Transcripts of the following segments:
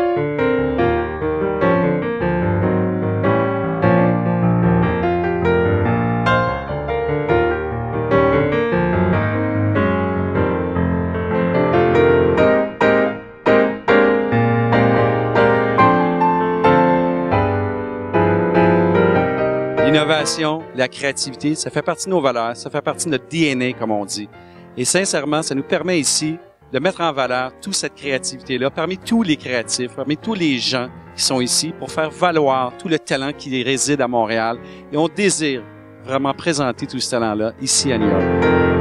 L'innovation, la créativité, ça fait partie de nos valeurs, ça fait partie de notre DNA, comme on dit. Et sincèrement, ça nous permet ici de mettre en valeur toute cette créativité-là parmi tous les créatifs, parmi tous les gens qui sont ici pour faire valoir tout le talent qui réside à Montréal. Et on désire vraiment présenter tout ce talent-là ici à New York.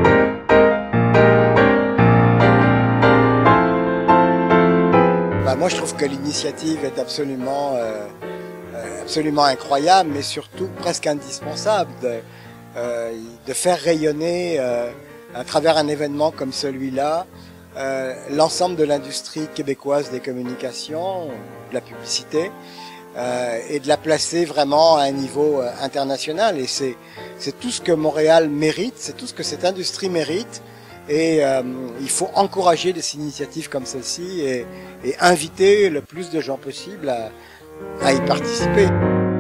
Moi, je trouve que l'initiative est absolument incroyable, mais surtout presque indispensable de faire rayonner à travers un événement comme celui-là l'ensemble de l'industrie québécoise des communications, de la publicité, et de la placer vraiment à un niveau international. Et c'est tout ce que Montréal mérite, c'est tout ce que cette industrie mérite. Et il faut encourager des initiatives comme celle-ci et inviter le plus de gens possible à y participer.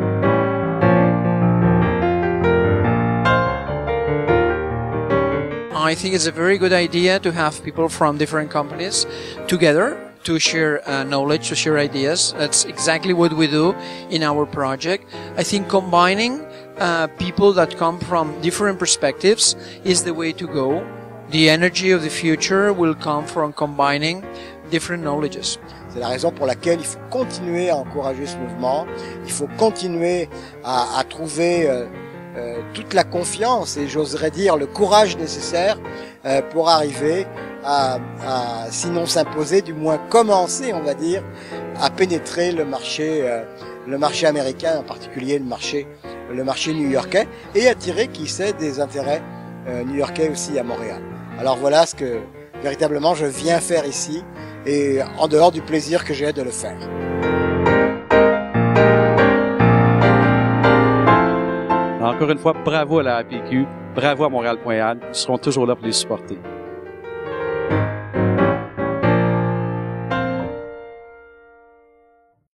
I think it's a very good idea to have people from different companies together to share knowledge, to share ideas. That's exactly what we do in our project. I think combining people that come from different perspectives is the way to go. The energy of the future will come from combining different knowledges. C'est la raison pour laquelle il faut continuer à encourager ce mouvement. Il faut continuer à trouver toute la confiance et j'oserais dire le courage nécessaire pour arriver à sinon s'imposer, du moins commencer, on va dire, à pénétrer le marché américain, en particulier le marché new-yorkais, et attirer, qui sait, des intérêts new-yorkais aussi à Montréal. Alors voilà ce que véritablement je viens faire ici, et en dehors du plaisir que j'ai de le faire. Encore une fois, bravo à la APQ, bravo à Montréal.ad. Nous serons toujours là pour les supporter.